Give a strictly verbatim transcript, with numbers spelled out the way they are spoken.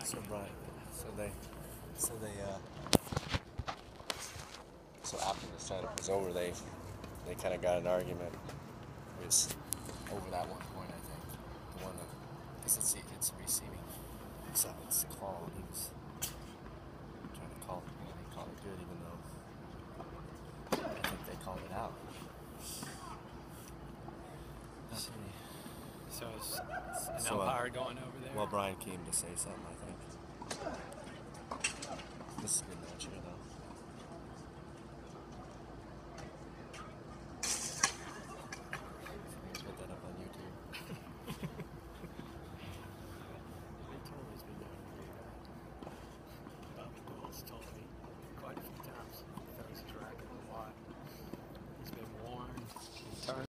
So Brian, so they, so they, uh, so after the setup was over, they, they kind of got an argument. It was over that one point, I think, the one that, because it's it's receiving, so it's call. He was trying to call, you know, they called it good, even though I think they called it out. So is an So, uh, umpire going over there? Well, Brian came to say something, I think. This is a good match here, though.